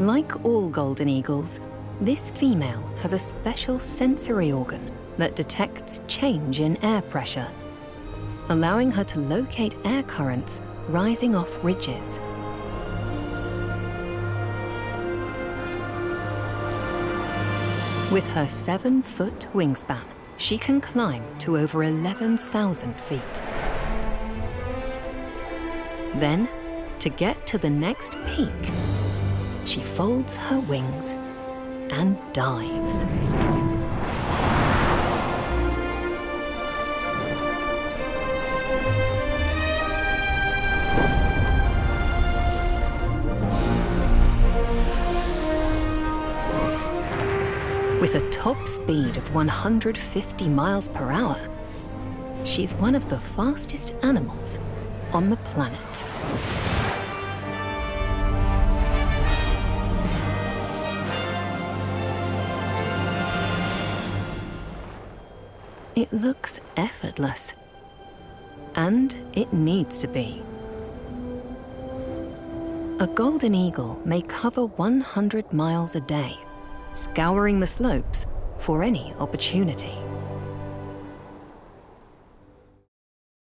Like all golden eagles, this female has a special sensory organ that detects change in air pressure, allowing her to locate air currents rising off ridges. With her 7-foot wingspan, she can climb to over 11,000 feet. Then, to get to the next peak, she folds her wings and dives. With a top speed of 150 miles per hour, she's one of the fastest animals on the planet. It looks effortless, and it needs to be. A golden eagle may cover 100 miles a day, scouring the slopes for any opportunity.